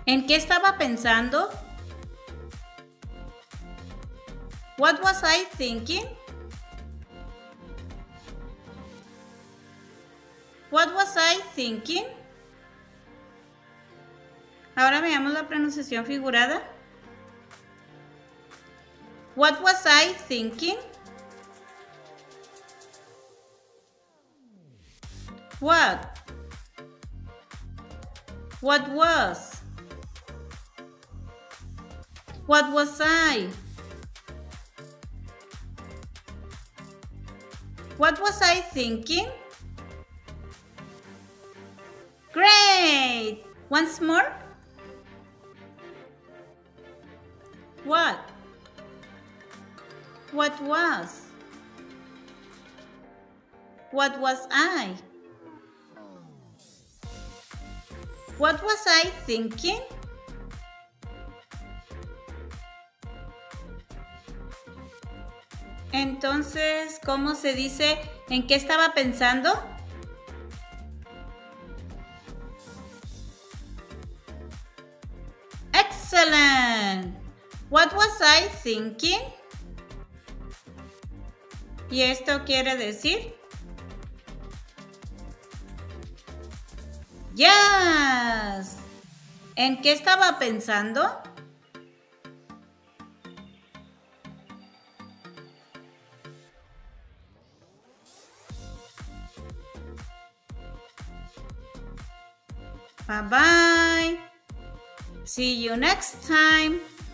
¿En qué estaba pensando? What was I thinking? What was I thinking? Ahora veamos la pronunciación figurada. What was I thinking? What? What was? What was I? What was I thinking? Great! Once more. What? What was? What was I? What was I thinking? Entonces, ¿cómo se dice en qué estaba pensando? Excellent! What was I thinking? ¿Y esto quiere decir? Yes! ¿En qué estaba pensando? Bye bye. See you next time.